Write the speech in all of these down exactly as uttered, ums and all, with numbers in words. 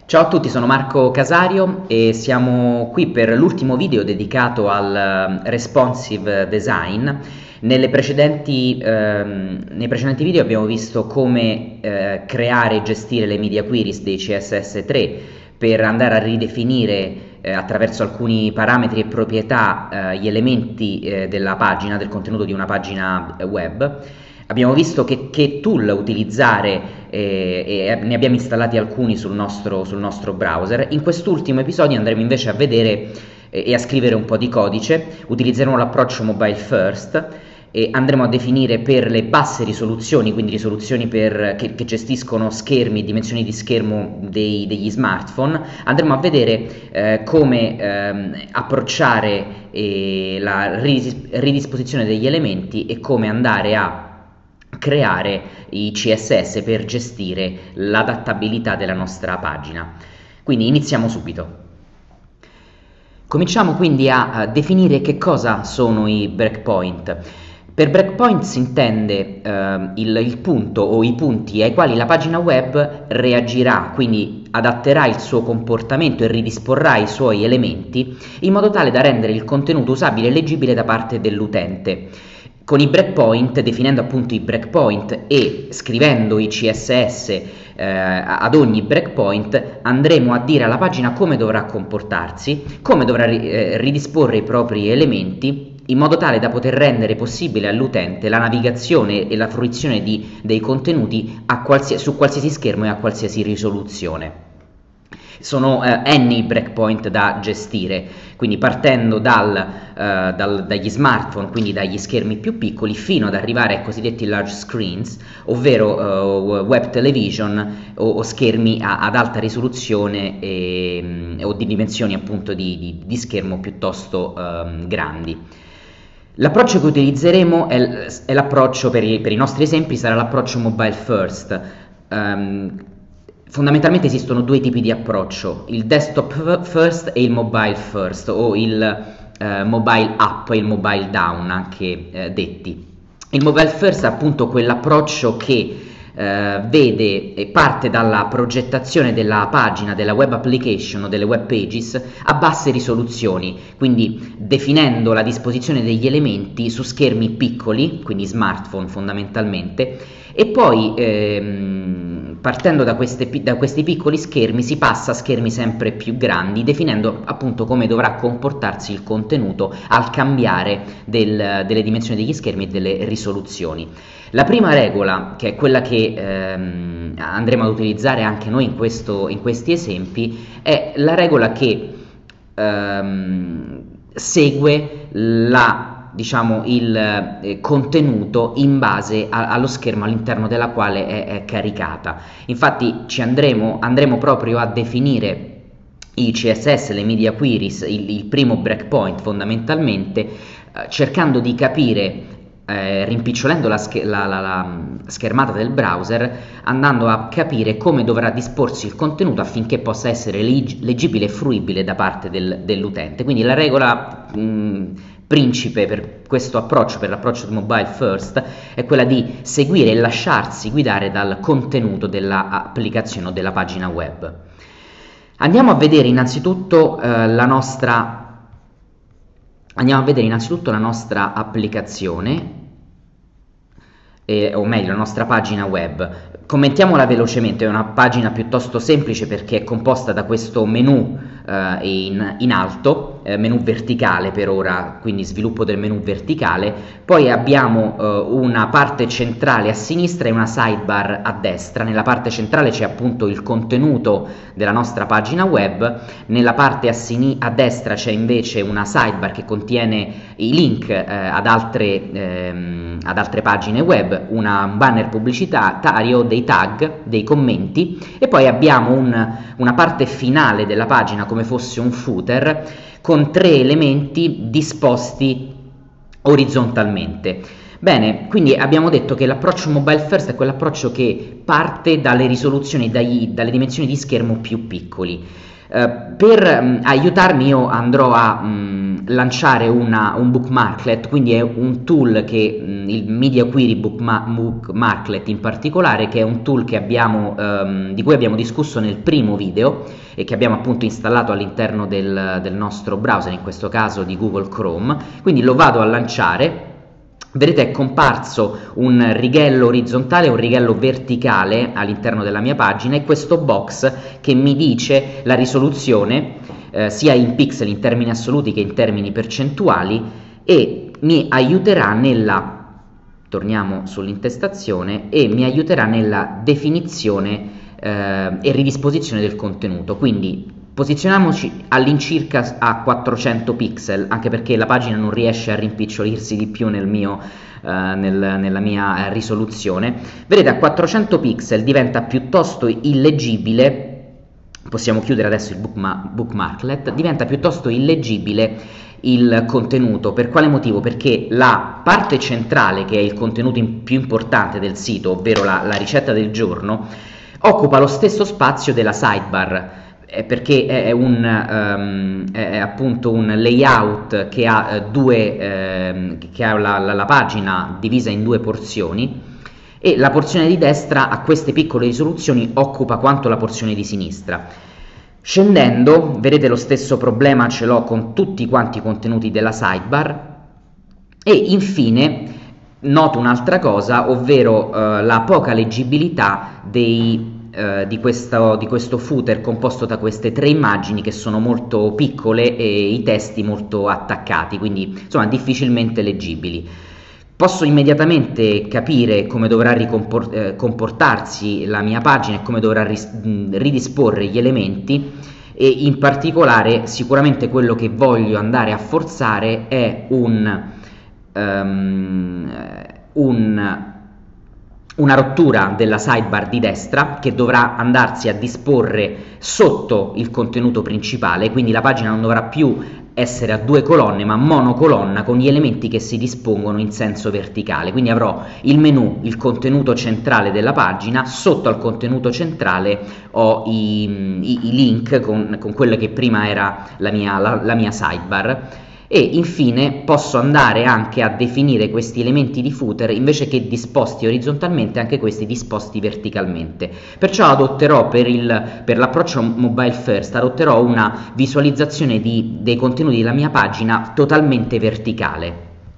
Ciao a tutti, sono Marco Casario e siamo qui per l'ultimo video dedicato al eh, responsive design. Nelle precedenti, ehm, nei precedenti video abbiamo visto come eh, creare e gestire le media queries dei C S S tre per andare a ridefinire eh, attraverso alcuni parametri e proprietà eh, gli elementi eh, della pagina, del contenuto di una pagina web. Abbiamo visto che, che tool utilizzare eh, e ne abbiamo installati alcuni sul nostro, sul nostro browser. In quest'ultimo episodio andremo invece a vedere eh, e a scrivere un po' di codice. Utilizzeremo l'approccio mobile first e andremo a definire per le basse risoluzioni, quindi risoluzioni per, che, che gestiscono schermi, dimensioni di schermo dei, degli smartphone. Andremo a vedere eh, come ehm, approcciare eh, la ridis- ridisposizione degli elementi e come andare a creare i C S S per gestire l'adattabilità della nostra pagina. Quindi iniziamo subito. Cominciamo quindi a, a definire che cosa sono i breakpoint. Per breakpoint si intende eh, il, il punto o i punti ai quali la pagina web reagirà, quindi adatterà il suo comportamento e ridisporrà i suoi elementi in modo tale da rendere il contenuto usabile e leggibile da parte dell'utente. Con i breakpoint, definendo appunto i breakpoint e scrivendo i C S S eh, ad ogni breakpoint, andremo a dire alla pagina come dovrà comportarsi, come dovrà eh, ridisporre i propri elementi, in modo tale da poter rendere possibile all'utente la navigazione e la fruizione di, dei contenuti a qualsiasi, su qualsiasi schermo e a qualsiasi risoluzione. Sono eh, n i breakpoint da gestire, quindi partendo dal, eh, dal, dagli smartphone, quindi dagli schermi più piccoli, fino ad arrivare ai cosiddetti large screens, ovvero eh, web television o, o schermi a, ad alta risoluzione e, o di dimensioni appunto di, di, di schermo piuttosto eh, grandi. L'approccio che utilizzeremo è, è l'approccio, per i, per i nostri esempi, sarà l'approccio mobile first. Um, Fondamentalmente esistono due tipi di approccio, il desktop first e il mobile first, o il eh, mobile up e il mobile down anche eh, detti. Il mobile first è appunto quell'approccio che eh, vede e parte dalla progettazione della pagina, della web application o delle web pages a basse risoluzioni, quindi definendo la disposizione degli elementi su schermi piccoli, quindi smartphone fondamentalmente, e poi ehm, partendo da, queste, da questi piccoli schermi si passa a schermi sempre più grandi, definendo appunto come dovrà comportarsi il contenuto al cambiare del, delle dimensioni degli schermi e delle risoluzioni. La prima regola, che è quella che ehm, andremo ad utilizzare anche noi in, questo, in questi esempi, è la regola che ehm, segue la diciamo il eh, contenuto in base a, allo schermo all'interno della quale è, è caricata. Infatti ci andremo, andremo proprio a definire i C S S, le media queries, il, il primo breakpoint fondamentalmente, eh, cercando di capire, eh, rimpicciolendo la, sch- la, la, la schermata del browser, andando a capire come dovrà disporsi il contenuto affinché possa essere leg- leggibile e fruibile da parte del, dell'utente. Quindi la regola mh, principe per questo approccio, per l'approccio mobile first, è quella di seguire e lasciarsi guidare dal contenuto dell'applicazione o della pagina web. Andiamo a vedere innanzitutto eh, la nostra andiamo a vedere innanzitutto la nostra applicazione, eh, o meglio la nostra pagina web. Commentiamola velocemente, è una pagina piuttosto semplice perché è composta da questo menu eh, in, in alto, eh, menu verticale per ora, quindi sviluppo del menu verticale, poi abbiamo eh, una parte centrale a sinistra e una sidebar a destra. Nella parte centrale c'è appunto il contenuto della nostra pagina web, nella parte a, sin- a destra c'è invece una sidebar che contiene i link eh, ad, altre, ehm, ad altre pagine web, una, un banner pubblicitario, dei tag, dei commenti, e poi abbiamo un, una parte finale della pagina come fosse un footer con tre elementi disposti orizzontalmente. Bene, quindi abbiamo detto che l'approccio mobile first è quell'approccio che parte dalle risoluzioni, dagli, dalle dimensioni di schermo più piccoli. Uh, per um, aiutarmi io andrò a, um, lanciare una, un bookmarklet, quindi è un tool che mh, il Media Query Bookma Bookmarklet in particolare, che è un tool che abbiamo, ehm, di cui abbiamo discusso nel primo video e che abbiamo appunto installato all'interno del, del nostro browser, in questo caso di Google Chrome. Quindi lo vado a lanciare. Vedete è comparso un righello orizzontale e un righello verticale all'interno della mia pagina, e questo box che mi dice la risoluzione eh, sia in pixel in termini assoluti che in termini percentuali, e mi aiuterà nella, torniamo sull'intestazione, e mi aiuterà nella definizione eh, e ridisposizione del contenuto. Quindi posizioniamoci all'incirca a quattrocento pixel, anche perché la pagina non riesce a rimpicciolirsi di più nel mio, eh, nel, nella mia risoluzione. Vedete, a quattrocento pixel diventa piuttosto illeggibile. Possiamo chiudere adesso il bookma bookmarklet. Diventa piuttosto illeggibile il contenuto. Per quale motivo? Perché la parte centrale, che è il contenuto in più importante del sito, ovvero la, la ricetta del giorno, occupa lo stesso spazio della sidebar, perché è, un, um, è appunto un layout che ha, uh, due, uh, che ha la, la, la pagina divisa in due porzioni, e la porzione di destra a queste piccole risoluzioni occupa quanto la porzione di sinistra. Scendendo, vedete, lo stesso problema ce l'ho con tutti quanti i contenuti della sidebar. E infine noto un'altra cosa, ovvero uh, la poca leggibilità dei Di questo, di questo footer composto da queste tre immagini, che sono molto piccole e i testi molto attaccati, quindi insomma difficilmente leggibili. Posso immediatamente capire come dovrà eh, comportarsi la mia pagina e come dovrà ris ridisporre gli elementi, e in particolare sicuramente quello che voglio andare a forzare è un, um, un una rottura della sidebar di destra, che dovrà andarsi a disporre sotto il contenuto principale, quindi la pagina non dovrà più essere a due colonne ma monocolonna, con gli elementi che si dispongono in senso verticale. Quindi avrò il menu, il contenuto centrale della pagina, sotto al contenuto centrale ho i, i, i link con, con quello che prima era la mia, la, la mia sidebar. E infine posso andare anche a definire questi elementi di footer, invece che disposti orizzontalmente, anche questi disposti verticalmente. Perciò adotterò, per l'approccio mobile first, adotterò una visualizzazione di, dei contenuti della mia pagina totalmente verticale.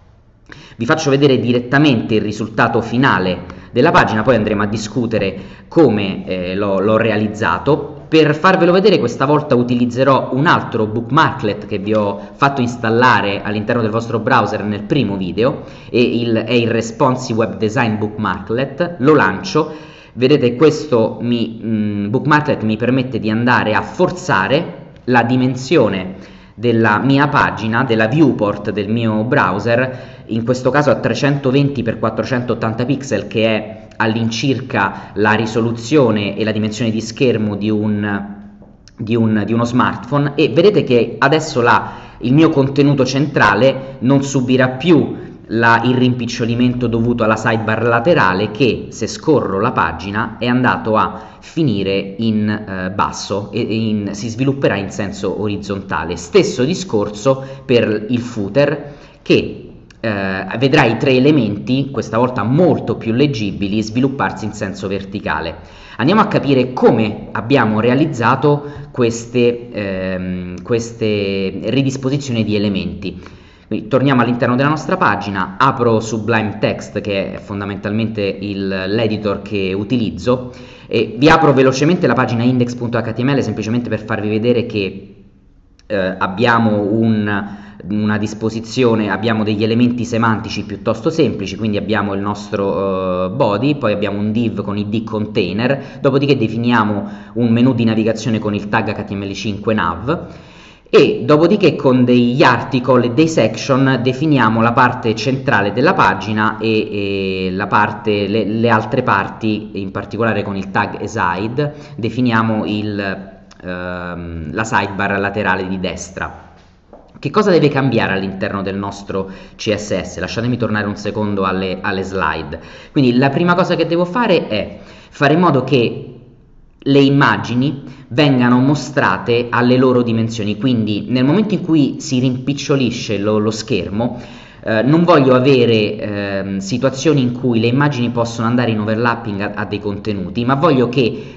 Vi faccio vedere direttamente il risultato finale della pagina, poi andremo a discutere come eh, l'ho realizzato. Per farvelo vedere, questa volta utilizzerò un altro bookmarklet che vi ho fatto installare all'interno del vostro browser nel primo video, e il, è il Responsive Web Design Bookmarklet. Lo lancio. Vedete, questo mi, mh, bookmarklet mi permette di andare a forzare la dimensione della mia pagina, della viewport del mio browser, in questo caso a trecentoventi per quattrocentottanta pixel, che è all'incirca la risoluzione e la dimensione di schermo di, un, di, un, di uno smartphone. E vedete che adesso la, il mio contenuto centrale non subirà più la, il rimpicciolimento dovuto alla sidebar laterale, che, se scorro la pagina, è andato a finire in eh, basso e in, si svilupperà in senso orizzontale. Stesso discorso per il footer, che Eh, vedrà i tre elementi, questa volta molto più leggibili, svilupparsi in senso verticale. Andiamo a capire come abbiamo realizzato queste, ehm, queste ridisposizioni di elementi. Quindi torniamo all'interno della nostra pagina, apro Sublime Text, che è fondamentalmente l'editor che utilizzo, e vi apro velocemente la pagina index punto H T M L semplicemente per farvi vedere che eh, abbiamo un una disposizione, abbiamo degli elementi semantici piuttosto semplici, quindi abbiamo il nostro uh, body, poi abbiamo un div con id container, dopodiché definiamo un menu di navigazione con il tag H T M L cinque nav, e dopodiché con degli article e dei section definiamo la parte centrale della pagina e, e la parte, le, le altre parti, in particolare con il tag aside definiamo il, uh, la sidebar laterale di destra. Che cosa deve cambiare all'interno del nostro C S S? Lasciatemi tornare un secondo alle, alle slide. Quindi la prima cosa che devo fare è fare in modo che le immagini vengano mostrate alle loro dimensioni, quindi nel momento in cui si rimpicciolisce lo, lo schermo, eh, non voglio avere eh, situazioni in cui le immagini possono andare in overlapping a, a dei contenuti, ma voglio che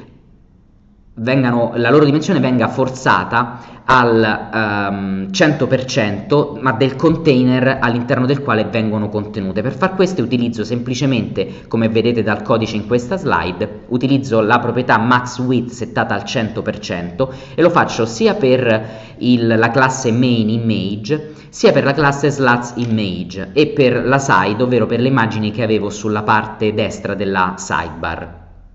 vengano, la loro dimensione venga forzata al um, cento per cento, ma del container all'interno del quale vengono contenute. Per far questo utilizzo semplicemente, come vedete dal codice in questa slide, utilizzo la proprietà max width settata al cento per cento e lo faccio sia per il, la classe main image, sia per la classe slats image e per la side, ovvero per le immagini che avevo sulla parte destra della sidebar.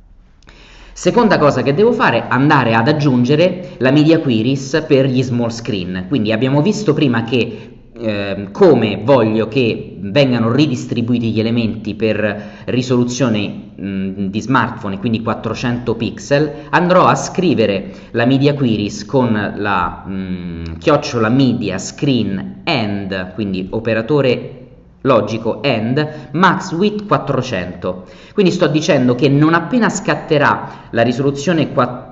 Seconda cosa che devo fare, andare ad aggiungere la media queries per gli small screen. Quindi abbiamo visto prima che eh, come voglio che vengano ridistribuiti gli elementi per risoluzione mh, di smartphone, quindi quattrocento pixel, andrò a scrivere la media queries con la mh, chiocciola media screen end, quindi operatore logico end max width quattrocento. Quindi sto dicendo che non appena scatterà la risoluzione,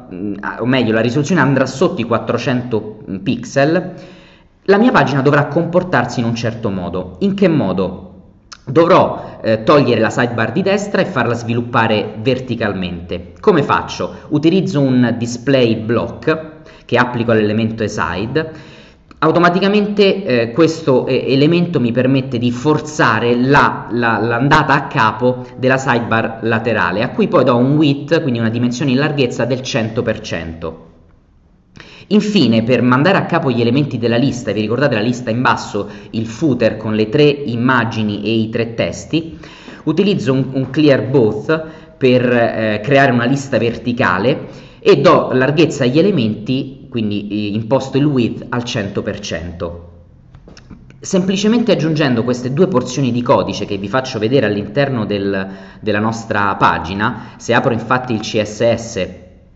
o meglio la risoluzione andrà sotto i quattrocento pixel, la mia pagina dovrà comportarsi in un certo modo. In che modo? Dovrò eh, togliere la sidebar di destra e farla sviluppare verticalmente. Come faccio? Utilizzo un display block che applico all'elemento aside. Automaticamente eh, questo eh, elemento mi permette di forzare la, la, l'andata a capo della sidebar laterale, a cui poi do un width, quindi una dimensione in larghezza del cento per cento. Infine, per mandare a capo gli elementi della lista, vi ricordate la lista in basso, il footer con le tre immagini e i tre testi, utilizzo un, un clear both per eh, creare una lista verticale e do larghezza agli elementi, quindi imposto il width al cento per cento. Semplicemente aggiungendo queste due porzioni di codice che vi faccio vedere all'interno del, della nostra pagina, se apro infatti il C S S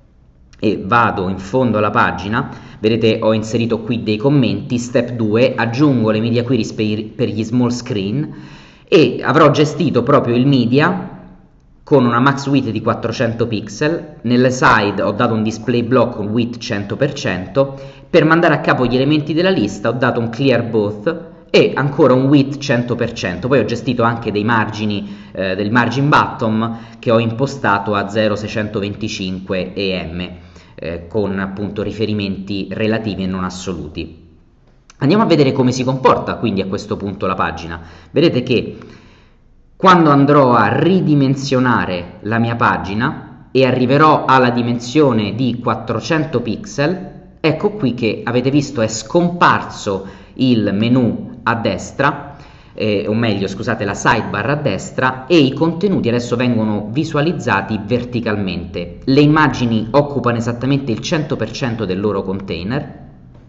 e vado in fondo alla pagina, vedete ho inserito qui dei commenti, step due, aggiungo le media queries per, per gli small screen e avrò gestito proprio il media con una max width di quattrocento pixel, nelle side ho dato un display block con width cento per cento, per mandare a capo gli elementi della lista ho dato un clear both e ancora un width cento per cento, poi ho gestito anche dei margini, eh, del margin bottom che ho impostato a zero virgola seicentoventicinque E M, eh, con appunto riferimenti relativi e non assoluti. Andiamo a vedere come si comporta quindi a questo punto la pagina. Vedete che quando andrò a ridimensionare la mia pagina e arriverò alla dimensione di quattrocento pixel, ecco qui che avete visto è scomparso il menu a destra, eh, o meglio scusate la sidebar a destra, e i contenuti adesso vengono visualizzati verticalmente. Le immagini occupano esattamente il cento per cento del loro container.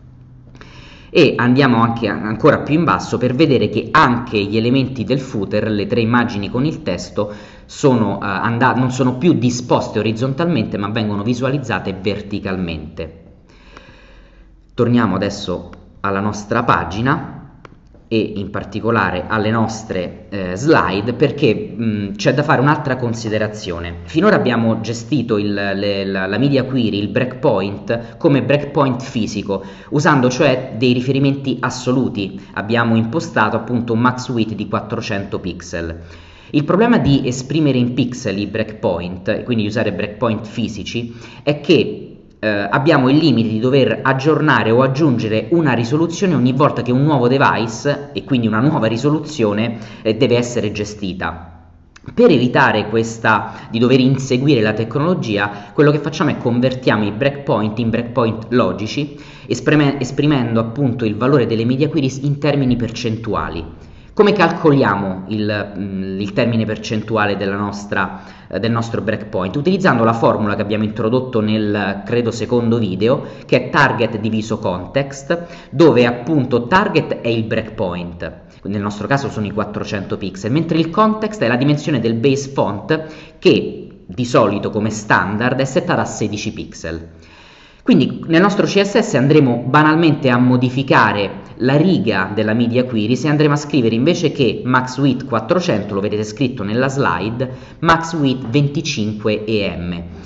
E andiamo anche ancora più in basso per vedere che anche gli elementi del footer, le tre immagini con il testo, sono, uh, non sono più disposte orizzontalmente ma vengono visualizzate verticalmente. Torniamo adesso alla nostra pagina e in particolare alle nostre eh, slide, perché c'è da fare un'altra considerazione. Finora abbiamo gestito il, le, la, la media query, il breakpoint, come breakpoint fisico, usando cioè dei riferimenti assoluti. Abbiamo impostato appunto un max width di quattrocento pixel. Il problema di esprimere in pixel i breakpoint, quindi usare breakpoint fisici, è che Eh, abbiamo il limite di dover aggiornare o aggiungere una risoluzione ogni volta che un nuovo device e quindi una nuova risoluzione eh, deve essere gestita. Per evitare questa, di dover inseguire la tecnologia, quello che facciamo è convertiamo i breakpoint in breakpoint logici, esprime, esprimendo appunto il valore delle media queries in termini percentuali. Come calcoliamo il, il termine percentuale della nostra, eh, del nostro breakpoint? Utilizzando la formula che abbiamo introdotto nel, credo, secondo video, che è target diviso context, dove appunto target è il breakpoint, nel nostro caso sono i quattrocento pixel, mentre il context è la dimensione del base font che di solito come standard è settata a sedici pixel. Quindi nel nostro C S S andremo banalmente a modificare la riga della media queries e andremo a scrivere invece che max width quattrocento, lo vedete scritto nella slide, max width venticinque E M.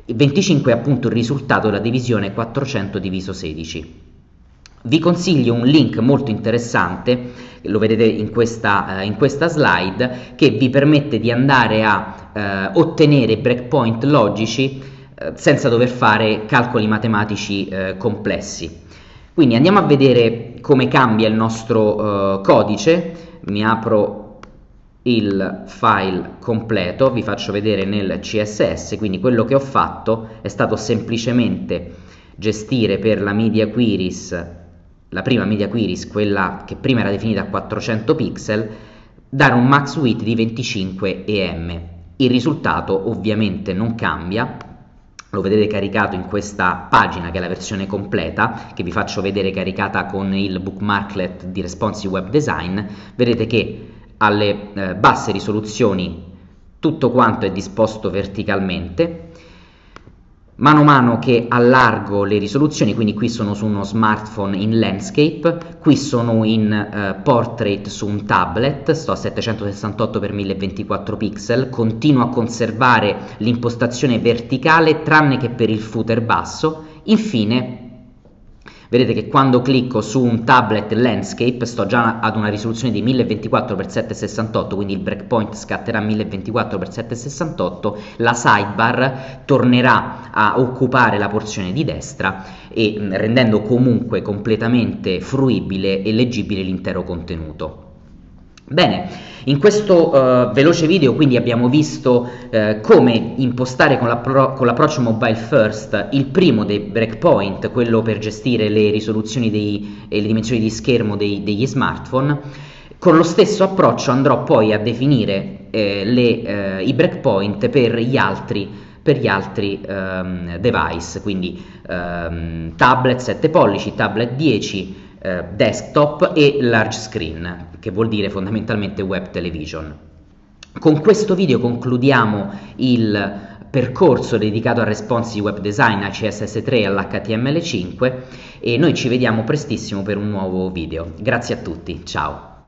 venticinque è appunto il risultato della divisione quattrocento diviso sedici. Vi consiglio un link molto interessante, lo vedete in questa, eh, in questa slide, che vi permette di andare a eh, ottenere breakpoint logici eh, senza dover fare calcoli matematici eh, complessi. Quindi andiamo a vedere come cambia il nostro eh, codice. Mi apro il file completo, vi faccio vedere nel C S S. Quindi quello che ho fatto è stato semplicemente gestire per la media queries, la prima media queries, quella che prima era definita a quattrocento pixel, dare un max width di venticinque E M. Il risultato ovviamente non cambia, lo vedete caricato in questa pagina che è la versione completa, che vi faccio vedere caricata con il bookmarklet di Responsive Web Design. Vedete che alle eh, basse risoluzioni tutto quanto è disposto verticalmente. Mano a mano che allargo le risoluzioni, quindi qui sono su uno smartphone in landscape, qui sono in eh, portrait su un tablet, sto a settecentosessantotto per mille ventiquattro pixel, continuo a conservare l'impostazione verticale tranne che per il footer basso. Infine vedete che quando clicco su un tablet landscape sto già ad una risoluzione di mille ventiquattro per settecentosessantotto, quindi il breakpoint scatterà mille ventiquattro per settecentosessantotto, la sidebar tornerà a occupare la porzione di destra e rendendo comunque completamente fruibile e leggibile l'intero contenuto. Bene, in questo uh, veloce video quindi abbiamo visto uh, come impostare con l'approccio mobile first il primo dei breakpoint, quello per gestire le risoluzioni dei, e le dimensioni di schermo dei, degli smartphone. Con lo stesso approccio andrò poi a definire eh, le, eh, i breakpoint per gli altri, per gli altri um, device, quindi um, tablet sette pollici, tablet dieci, Uh, desktop e large screen, che vuol dire fondamentalmente web television. Con questo video concludiamo il percorso dedicato al responsive web design, a C S S tre e all'H T M L cinque e noi ci vediamo prestissimo per un nuovo video. Grazie a tutti, ciao!